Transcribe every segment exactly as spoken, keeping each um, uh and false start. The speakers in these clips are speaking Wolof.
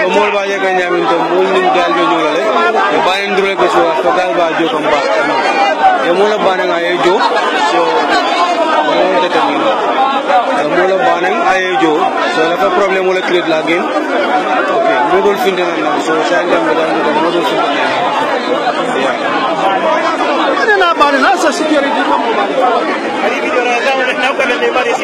so mol ba je kan yamin to mol nim gal jo nyolale e bayen dure ko so to gal ba jo kam ba e mol ba na ay jo so mol de tan e mol ba na ay jo so la fa problem wala create la game okay modul finde na so sa ndam da modul finde yeah na ba na sa security kam ko ba ali video na da na ko le ba ni si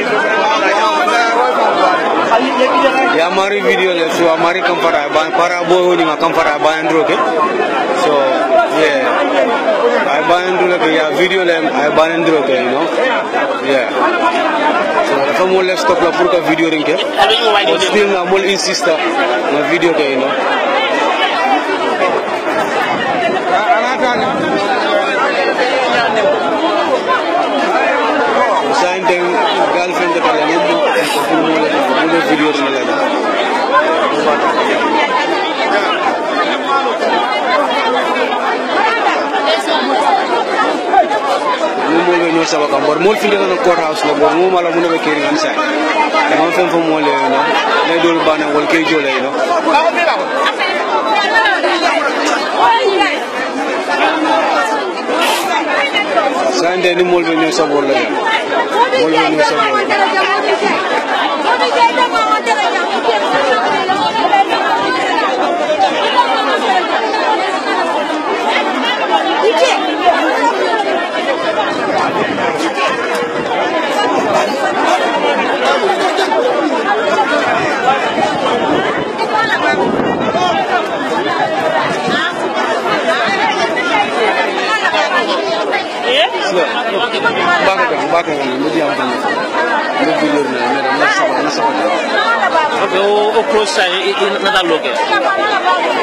ya mari video le so mari kamfara ba para boy ni ma kamfara ba andro ke so yeah I ba andro ke ya video le I ba andro ke you know yeah so fa mo le stop la pour que video rinke still na mo insista na video ke you know sign them girlfriend ka la mo mo video ni la mo mo no sa ba kambor mo fi na court house la mo mala mo be kiri ngan sa mo fem fo mo le no le dol bana wol kay jole no Sande ni molbe no sa bol la molbe no sa bol Bakang bakang mo di am tan mo video na na na sa na sa o o cross sa na dalo ke